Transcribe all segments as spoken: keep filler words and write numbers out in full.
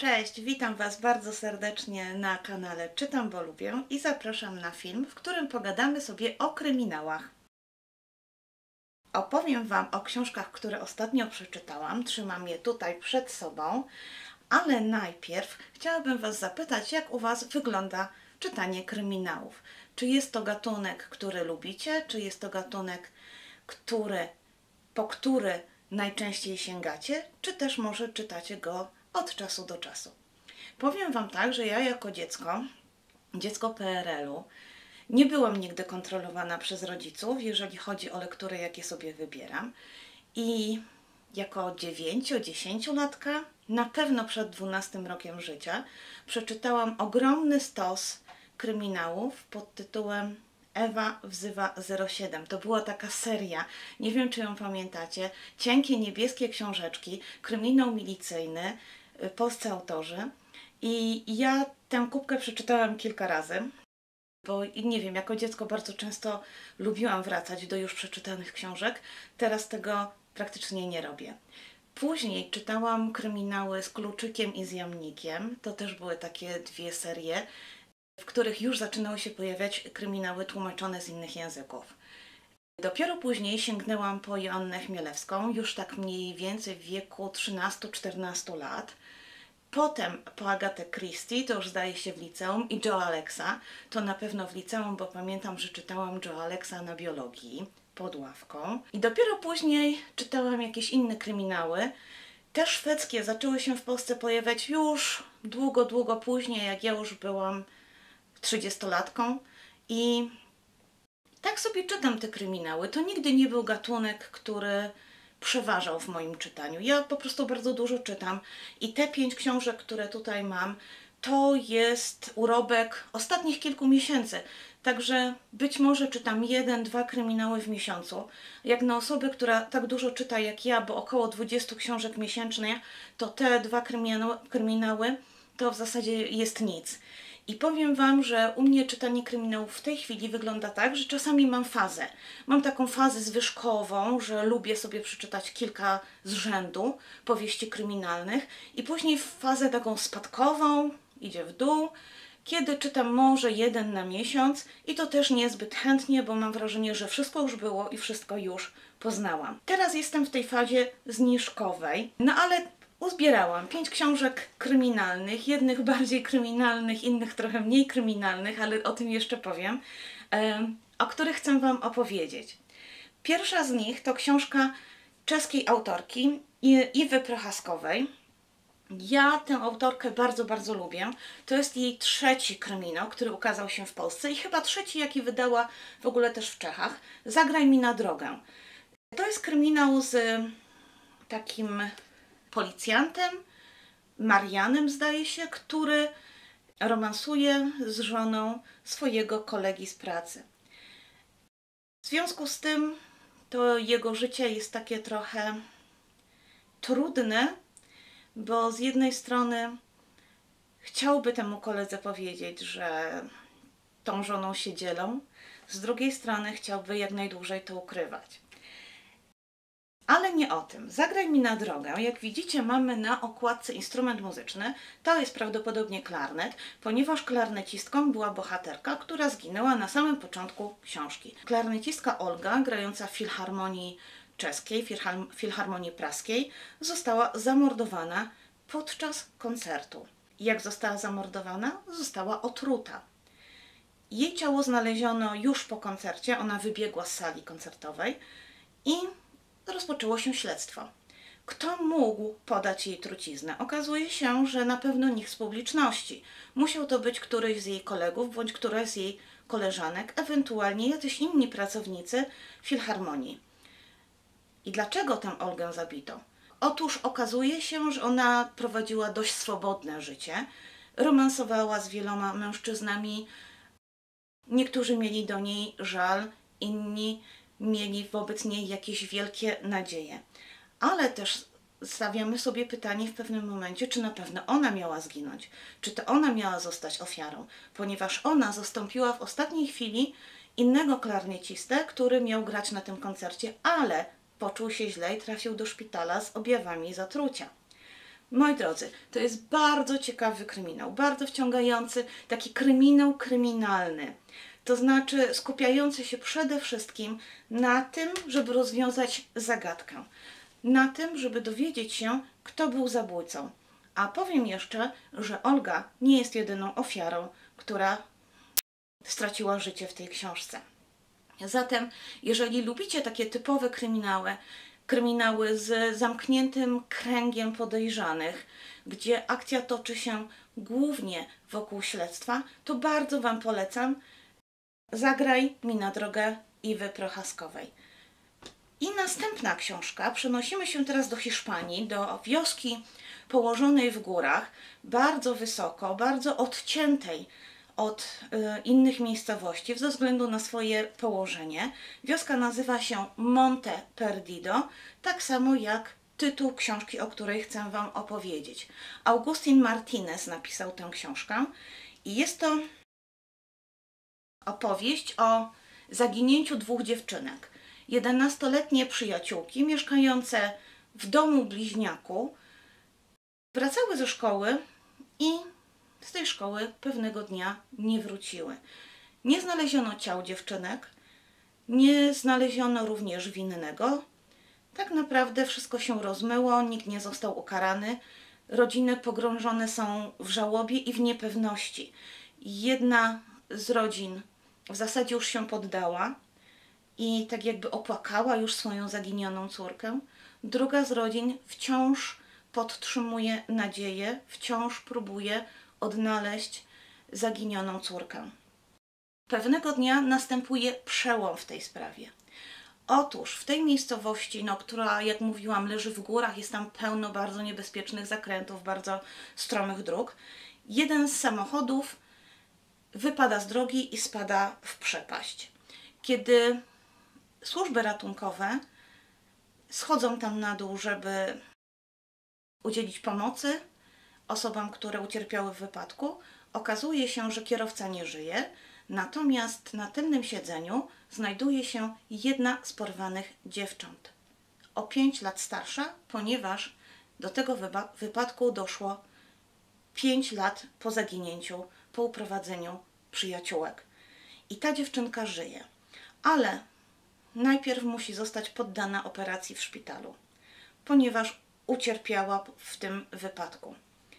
Cześć, witam Was bardzo serdecznie na kanale Czytam, bo lubię i zapraszam na film, w którym pogadamy sobie o kryminałach. Opowiem Wam o książkach, które ostatnio przeczytałam, trzymam je tutaj przed sobą, ale najpierw chciałabym Was zapytać, jak u Was wygląda czytanie kryminałów. Czy jest to gatunek, który lubicie, czy jest to gatunek, który, po który najczęściej sięgacie, czy też może czytacie go od czasu do czasu. Powiem Wam tak, że ja jako dziecko, dziecko P R L-u, nie byłam nigdy kontrolowana przez rodziców, jeżeli chodzi o lektury, jakie sobie wybieram. I jako dziewięcio-dziesięciolatka, na pewno przed dwunastym rokiem życia, przeczytałam ogromny stos kryminałów pod tytułem Ewa wzywa zero siedem. To była taka seria, nie wiem czy ją pamiętacie, cienkie niebieskie książeczki, kryminał milicyjny, polscy autorzy. I ja tę kubkę przeczytałam kilka razy, bo nie wiem, jako dziecko bardzo często lubiłam wracać do już przeczytanych książek. Teraz tego praktycznie nie robię. Później czytałam kryminały z Kluczykiem i z Jamnikiem. To też były takie dwie serie, w których już zaczynały się pojawiać kryminały tłumaczone z innych języków. Dopiero później sięgnęłam po Joannę Chmielewską, już tak mniej więcej w wieku trzynastu-czternastu lat. Potem po Agatę Christie, to już zdaje się w liceum, i Joe Alexa, to na pewno w liceum, bo pamiętam, że czytałam Joe Alexa na biologii pod ławką. I dopiero później czytałam jakieś inne kryminały. Te szwedzkie zaczęły się w Polsce pojawiać już długo, długo później, jak ja już byłam trzydziestolatką. I tak sobie czytam te kryminały. To nigdy nie był gatunek, który przeważał w moim czytaniu. Ja po prostu bardzo dużo czytam i te pięć książek, które tutaj mam, to jest urobek ostatnich kilku miesięcy. Także być może czytam jeden, dwa kryminały w miesiącu. Jak na osobę, która tak dużo czyta jak ja, bo około dwudziestu książek miesięcznie, to te dwa kryminały to w zasadzie jest nic. I powiem Wam, że u mnie czytanie kryminałów w tej chwili wygląda tak, że czasami mam fazę. Mam taką fazę zwyżkową, że lubię sobie przeczytać kilka z rzędu powieści kryminalnych i później fazę taką spadkową, idzie w dół, kiedy czytam może jeden na miesiąc i to też niezbyt chętnie, bo mam wrażenie, że wszystko już było i wszystko już poznałam. Teraz jestem w tej fazie zniżkowej, no ale uzbierałam pięć książek kryminalnych, jednych bardziej kryminalnych, innych trochę mniej kryminalnych, ale o tym jeszcze powiem, o których chcę Wam opowiedzieć. Pierwsza z nich to książka czeskiej autorki Iwy Prochaskowej. Ja tę autorkę bardzo, bardzo lubię. To jest jej trzeci kryminał, który ukazał się w Polsce i chyba trzeci, jaki wydała w ogóle też w Czechach. Zagraj mi na drogę. To jest kryminał z takim policjantem, Marianem zdaje się, który romansuje z żoną swojego kolegi z pracy. W związku z tym to jego życie jest takie trochę trudne, bo z jednej strony chciałby temu koledze powiedzieć, że tą żoną się dzielą, z drugiej strony chciałby jak najdłużej to ukrywać. Ale nie o tym. Zagraj mi na drogę. Jak widzicie, mamy na okładce instrument muzyczny. To jest prawdopodobnie klarnet, ponieważ klarnecistką była bohaterka, która zginęła na samym początku książki. Klarnecistka Olga, grająca w Filharmonii Czeskiej, Filharmonii Praskiej, została zamordowana podczas koncertu. Jak została zamordowana? Została otruta. Jej ciało znaleziono już po koncercie, ona wybiegła z sali koncertowej i rozpoczęło się śledztwo. Kto mógł podać jej truciznę? Okazuje się, że na pewno nikt z publiczności. Musiał to być któryś z jej kolegów bądź któraś z jej koleżanek, ewentualnie jacyś inni pracownicy Filharmonii. I dlaczego tę Olgę zabito? Otóż okazuje się, że ona prowadziła dość swobodne życie. Romansowała z wieloma mężczyznami. Niektórzy mieli do niej żal, inni mieli wobec niej jakieś wielkie nadzieje. Ale też stawiamy sobie pytanie w pewnym momencie, czy na pewno ona miała zginąć, czy to ona miała zostać ofiarą, ponieważ ona zastąpiła w ostatniej chwili innego klarniecistę, który miał grać na tym koncercie, ale poczuł się źle i trafił do szpitala z objawami zatrucia. Moi drodzy, to jest bardzo ciekawy kryminał, bardzo wciągający, taki kryminał kryminalny. To znaczy skupiający się przede wszystkim na tym, żeby rozwiązać zagadkę. Na tym, żeby dowiedzieć się, kto był zabójcą. A powiem jeszcze, że Olga nie jest jedyną ofiarą, która straciła życie w tej książce. Zatem, jeżeli lubicie takie typowe kryminały, kryminały z zamkniętym kręgiem podejrzanych, gdzie akcja toczy się głównie wokół śledztwa, to bardzo Wam polecam Zagraj mi na drogę Iwy Prochaskowej. I następna książka. Przenosimy się teraz do Hiszpanii, do wioski położonej w górach, bardzo wysoko, bardzo odciętej od y, innych miejscowości ze względu na swoje położenie. Wioska nazywa się Monte Perdido, tak samo jak tytuł książki, o której chcę Wam opowiedzieć. Agustín Martínez napisał tę książkę i jest to opowieść o zaginięciu dwóch dziewczynek. jedenastoletnie przyjaciółki mieszkające w domu bliźniaku wracały ze szkoły i z tej szkoły pewnego dnia nie wróciły. Nie znaleziono ciał dziewczynek, nie znaleziono również winnego. Tak naprawdę wszystko się rozmyło, nikt nie został ukarany. Rodziny pogrążone są w żałobie i w niepewności. Jedna z rodzin w zasadzie już się poddała i tak jakby opłakała już swoją zaginioną córkę. Druga z rodzin wciąż podtrzymuje nadzieję, wciąż próbuje odnaleźć zaginioną córkę. Pewnego dnia następuje przełom w tej sprawie. Otóż w tej miejscowości, no, która, jak mówiłam, leży w górach, jest tam pełno bardzo niebezpiecznych zakrętów, bardzo stromych dróg, jeden z samochodów wypada z drogi i spada w przepaść. Kiedy służby ratunkowe schodzą tam na dół, żeby udzielić pomocy osobom, które ucierpiały w wypadku, okazuje się, że kierowca nie żyje, natomiast na tylnym siedzeniu znajduje się jedna z porwanych dziewcząt. O pięć lat starsza, ponieważ do tego wypadku doszło pięć lat po zaginięciu, po uprowadzeniu przyjaciółek. I ta dziewczynka żyje, ale najpierw musi zostać poddana operacji w szpitalu, ponieważ ucierpiała w tym wypadku.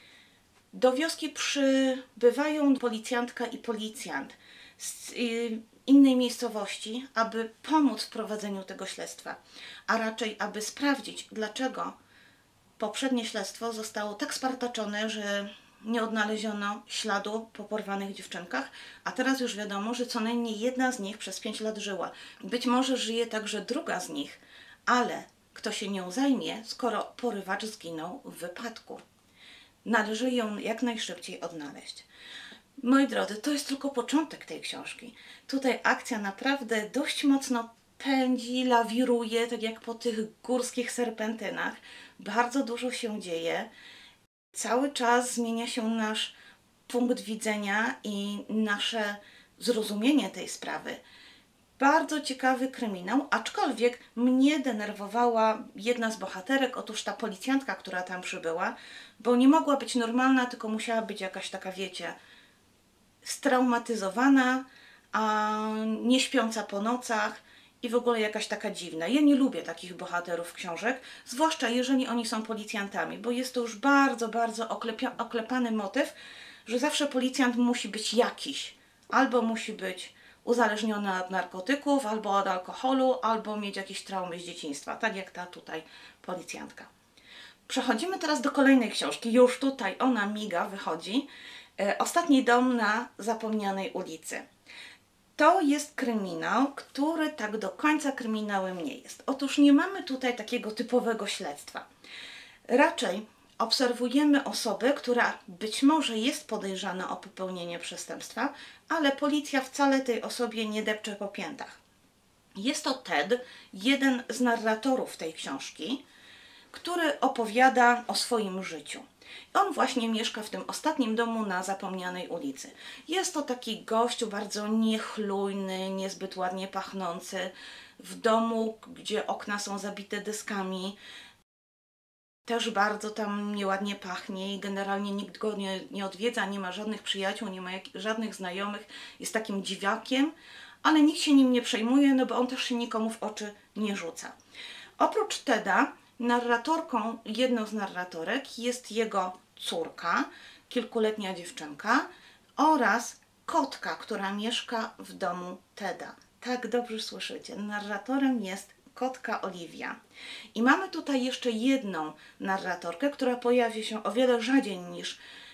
Do wioski przybywają policjantka i policjant z innej miejscowości, aby pomóc w prowadzeniu tego śledztwa, a raczej aby sprawdzić, dlaczego poprzednie śledztwo zostało tak spartaczone, że nie odnaleziono śladu po porwanych dziewczynkach, a teraz już wiadomo, że co najmniej jedna z nich przez pięć lat żyła. Być może żyje także druga z nich, ale kto się nią zajmie, skoro porywacz zginął w wypadku? Należy ją jak najszybciej odnaleźć. Moi drodzy, to jest tylko początek tej książki. Tutaj akcja naprawdę dość mocno pędzi, lawiruje, tak jak po tych górskich serpentynach. Bardzo dużo się dzieje. Cały czas zmienia się nasz punkt widzenia i nasze zrozumienie tej sprawy. Bardzo ciekawy kryminał, aczkolwiek mnie denerwowała jedna z bohaterek, otóż ta policjantka, która tam przybyła, bo nie mogła być normalna, tylko musiała być jakaś taka, wiecie, straumatyzowana, a nie śpiąca po nocach i w ogóle jakaś taka dziwna. Ja nie lubię takich bohaterów książek, zwłaszcza jeżeli oni są policjantami, bo jest to już bardzo, bardzo oklepany motyw, że zawsze policjant musi być jakiś, albo musi być uzależniony od narkotyków, albo od alkoholu, albo mieć jakieś traumy z dzieciństwa, tak jak ta tutaj policjantka. Przechodzimy teraz do kolejnej książki, już tutaj ona miga, wychodzi. Ostatni dom na zapomnianej ulicy. To jest kryminał, który tak do końca kryminałem nie jest. Otóż nie mamy tutaj takiego typowego śledztwa. Raczej obserwujemy osobę, która być może jest podejrzana o popełnienie przestępstwa, ale policja wcale tej osobie nie depcze po piętach. Jest to Ted, jeden z narratorów tej książki, który opowiada o swoim życiu. On właśnie mieszka w tym ostatnim domu na zapomnianej ulicy. Jest to taki gościu bardzo niechlujny, niezbyt ładnie pachnący, w domu, gdzie okna są zabite dyskami. też bardzo tam nieładnie pachnie i generalnie nikt go nie, nie odwiedza, nie ma żadnych przyjaciół, nie ma jak, żadnych znajomych, jest takim dziwakiem, ale nikt się nim nie przejmuje, no bo on też się nikomu w oczy nie rzuca. Oprócz Teda, narratorką, jedną z narratorek jest jego córka, kilkuletnia dziewczynka oraz kotka, która mieszka w domu Teda. Tak, dobrze słyszycie, narratorem jest kotka Oliwia. I mamy tutaj jeszcze jedną narratorkę, która pojawi się o wiele rzadziej niż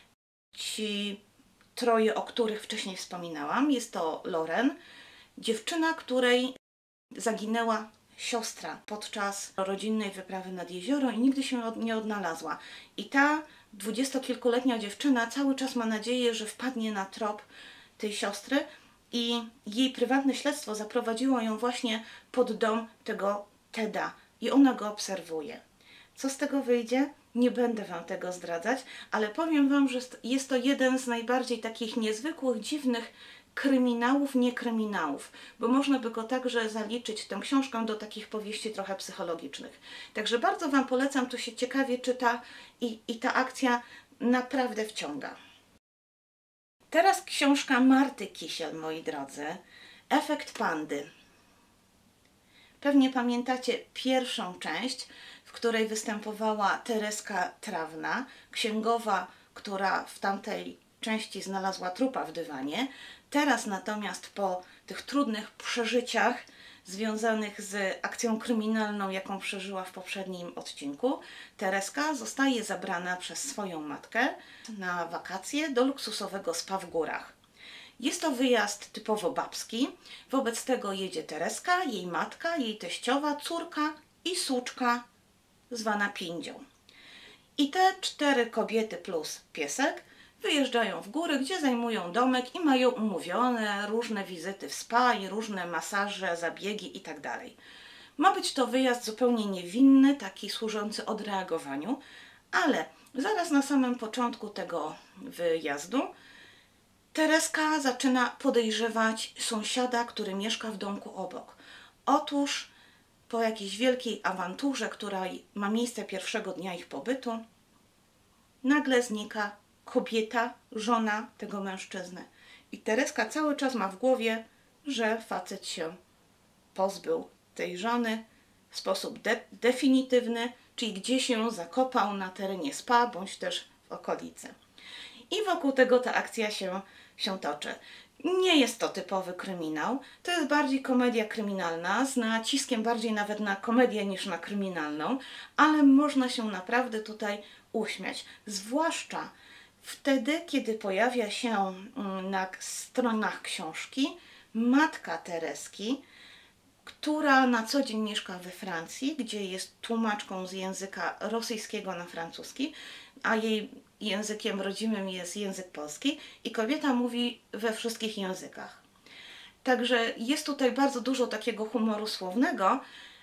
ci troje, o których wcześniej wspominałam. Jest to Loren, dziewczyna, której zaginęła siostra podczas rodzinnej wyprawy nad jezioro i nigdy się nie odnalazła. I ta dwudziestokilkuletnia dziewczyna cały czas ma nadzieję, że wpadnie na trop tej siostry i jej prywatne śledztwo zaprowadziło ją właśnie pod dom tego Teda i ona go obserwuje. Co z tego wyjdzie? Nie będę Wam tego zdradzać, ale powiem Wam, że jest to jeden z najbardziej takich niezwykłych, dziwnych kryminałów, nie kryminałów, bo można by go także zaliczyć, tę książkę, do takich powieści trochę psychologicznych. Także bardzo Wam polecam, to się ciekawie czyta i, i ta akcja naprawdę wciąga. Teraz książka Marty Kisiel, moi drodzy. Efekt pandy. Pewnie pamiętacie pierwszą część, w której występowała Tereska Trawna, księgowa, która w tamtej części znalazła trupa w dywanie. Teraz natomiast po tych trudnych przeżyciach związanych z akcją kryminalną, jaką przeżyła w poprzednim odcinku, Tereska zostaje zabrana przez swoją matkę na wakacje do luksusowego spa w górach. Jest to wyjazd typowo babski, wobec tego jedzie Tereska, jej matka, jej teściowa, córka i suczka zwana Pindzią. I te cztery kobiety plus piesek wyjeżdżają w góry, gdzie zajmują domek i mają umówione różne wizyty w spa i różne masaże, zabiegi itd. Ma być to wyjazd zupełnie niewinny, taki służący odreagowaniu, ale zaraz na samym początku tego wyjazdu Tereska zaczyna podejrzewać sąsiada, który mieszka w domku obok. Otóż po jakiejś wielkiej awanturze, która ma miejsce pierwszego dnia ich pobytu, nagle znika kobieta, żona tego mężczyzny. I Tereska cały czas ma w głowie, że facet się pozbył tej żony w sposób de definitywny, czyli gdzieś się zakopał na terenie spa, bądź też w okolicy. I wokół tego ta akcja się, się toczy. Nie jest to typowy kryminał, to jest bardziej komedia kryminalna, z naciskiem bardziej nawet na komedię niż na kryminalną, ale można się naprawdę tutaj uśmiać. Zwłaszcza wtedy, kiedy pojawia się na stronach książki matka Tereski, która na co dzień mieszka we Francji, gdzie jest tłumaczką z języka rosyjskiego na francuski, a jej językiem rodzimym jest język polski i kobieta mówi we wszystkich językach. Także jest tutaj bardzo dużo takiego humoru słownego,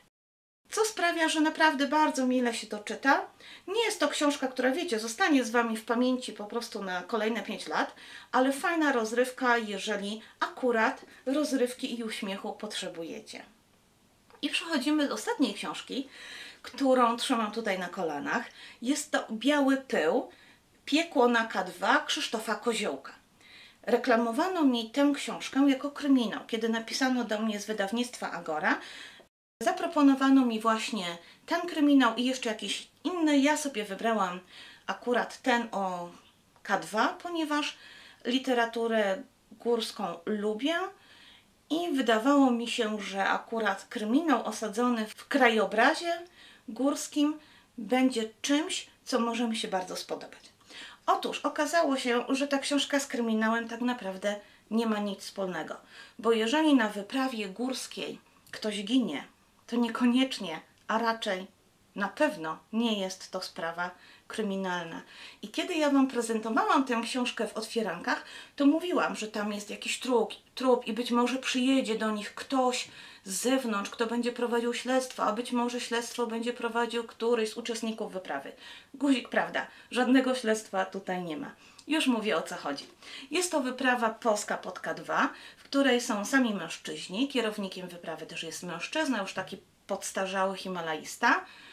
co sprawia, że naprawdę bardzo mile się to czyta. Nie jest to książka, która, wiecie, zostanie z Wami w pamięci po prostu na kolejne pięć lat, ale fajna rozrywka, jeżeli akurat rozrywki i uśmiechu potrzebujecie. I przechodzimy do ostatniej książki, którą trzymam tutaj na kolanach. Jest to Biały pył, Piekło na K dwa Krzysztofa Koziołka. Reklamowano mi tę książkę jako kryminał. Kiedy napisano do mnie z wydawnictwa Agora, zaproponowano mi właśnie ten kryminał i jeszcze jakiś inny. Ja sobie wybrałam akurat ten o K dwa, ponieważ literaturę górską lubię i wydawało mi się, że akurat kryminał osadzony w krajobrazie górskim będzie czymś, co może mi się bardzo spodobać. Otóż okazało się, że ta książka z kryminałem tak naprawdę nie ma nic wspólnego, bo jeżeli na wyprawie górskiej ktoś ginie, to niekoniecznie, a raczej na pewno nie jest to sprawa kryminalna. I kiedy ja Wam prezentowałam tę książkę w otwierankach, to mówiłam, że tam jest jakiś trup, trup i być może przyjedzie do nich ktoś z zewnątrz, kto będzie prowadził śledztwo, a być może śledztwo będzie prowadził któryś z uczestników wyprawy. Guzik, prawda, żadnego śledztwa tutaj nie ma. Już mówię, o co chodzi. Jest to wyprawa polska pod K dwa, w której są sami mężczyźni. Kierownikiem wyprawy też jest mężczyzna, już taki podstarzały himalaista.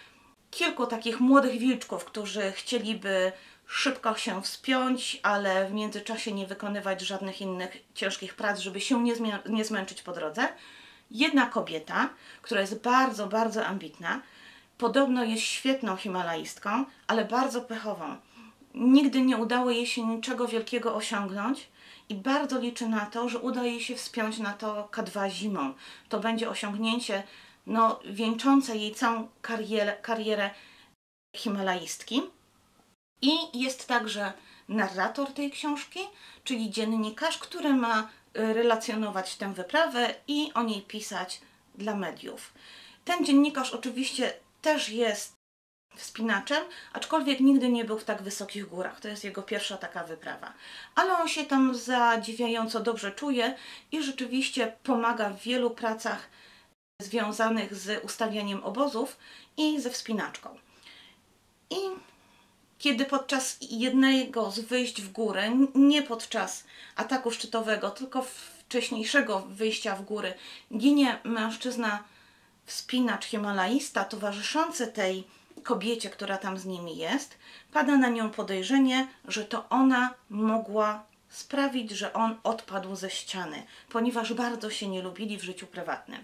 kilku takich młodych wilczków, którzy chcieliby szybko się wspiąć, ale w międzyczasie nie wykonywać żadnych innych ciężkich prac, żeby się nie, nie zmęczyć po drodze. Jedna kobieta, która jest bardzo, bardzo ambitna, podobno jest świetną himalaistką, ale bardzo pechową. Nigdy nie udało jej się niczego wielkiego osiągnąć i bardzo liczy na to, że uda jej się wspiąć na to K dwa zimą. To będzie osiągnięcie no, wieńczące jej całą karierę, karierę himalaistki. I jest także narrator tej książki, czyli dziennikarz, który ma relacjonować tę wyprawę i o niej pisać dla mediów. Ten dziennikarz oczywiście też jest wspinaczem, aczkolwiek nigdy nie był w tak wysokich górach. To jest jego pierwsza taka wyprawa. Ale on się tam zadziwiająco dobrze czuje i rzeczywiście pomaga w wielu pracach związanych z ustawianiem obozów i ze wspinaczką. I kiedy podczas jednego z wyjść w górę, nie podczas ataku szczytowego, tylko wcześniejszego wyjścia w góry, ginie mężczyzna wspinacz himalaista towarzyszący tej kobiecie, która tam z nimi jest, pada na nią podejrzenie, że to ona mogła sprawić, że on odpadł ze ściany, ponieważ bardzo się nie lubili w życiu prywatnym.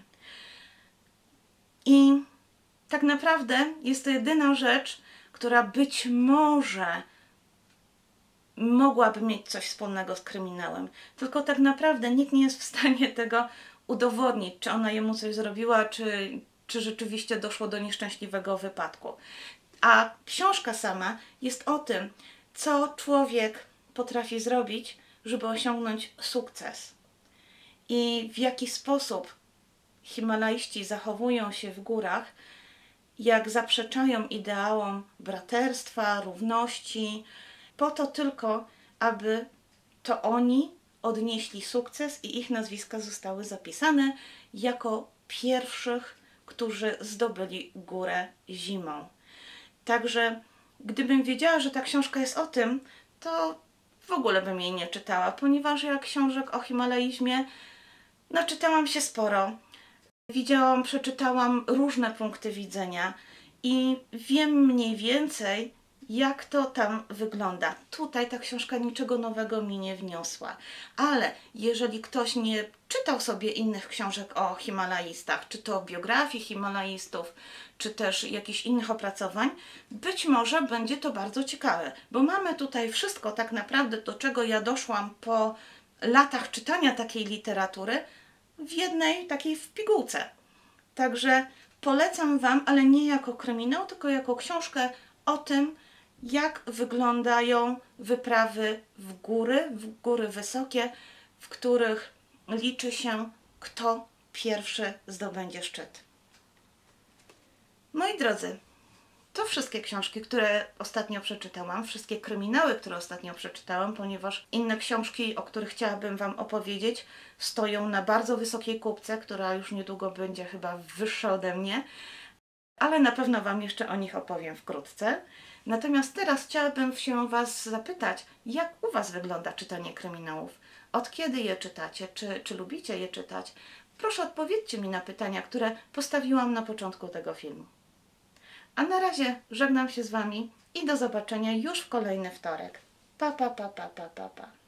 I tak naprawdę jest to jedyna rzecz, która być może mogłaby mieć coś wspólnego z kryminałem. Tylko tak naprawdę nikt nie jest w stanie tego udowodnić, czy ona jemu coś zrobiła, czy, czy rzeczywiście doszło do nieszczęśliwego wypadku. A książka sama jest o tym, co człowiek potrafi zrobić, żeby osiągnąć sukces. I w jaki sposób himalaiści zachowują się w górach, jak zaprzeczają ideałom braterstwa, równości, po to tylko, aby to oni odnieśli sukces i ich nazwiska zostały zapisane jako pierwszych, którzy zdobyli górę zimą. Także gdybym wiedziała, że ta książka jest o tym, to w ogóle bym jej nie czytała, ponieważ ja książek o himalaizmie naczytałam się sporo. Widziałam, przeczytałam różne punkty widzenia i wiem mniej więcej, jak to tam wygląda. Tutaj ta książka niczego nowego mi nie wniosła. Ale jeżeli ktoś nie czytał sobie innych książek o himalaistach, czy to biografii himalaistów, czy też jakichś innych opracowań, być może będzie to bardzo ciekawe, bo mamy tutaj wszystko tak naprawdę, do czego ja doszłam po latach czytania takiej literatury, w jednej takiej w pigułce. Także polecam Wam, ale nie jako kryminał, tylko jako książkę o tym, jak wyglądają wyprawy w góry, w góry wysokie, w których liczy się, kto pierwszy zdobędzie szczyt. Moi drodzy, to wszystkie książki, które ostatnio przeczytałam, wszystkie kryminały, które ostatnio przeczytałam, ponieważ inne książki, o których chciałabym Wam opowiedzieć, stoją na bardzo wysokiej półce, która już niedługo będzie chyba wyższa ode mnie, ale na pewno Wam jeszcze o nich opowiem wkrótce. Natomiast teraz chciałabym się Was zapytać, jak u Was wygląda czytanie kryminałów? Od kiedy je czytacie? Czy, czy lubicie je czytać? Proszę odpowiedzcie mi na pytania, które postawiłam na początku tego filmu. A na razie żegnam się z Wami i do zobaczenia już w kolejny wtorek. Pa, pa, pa, pa, pa, pa, pa.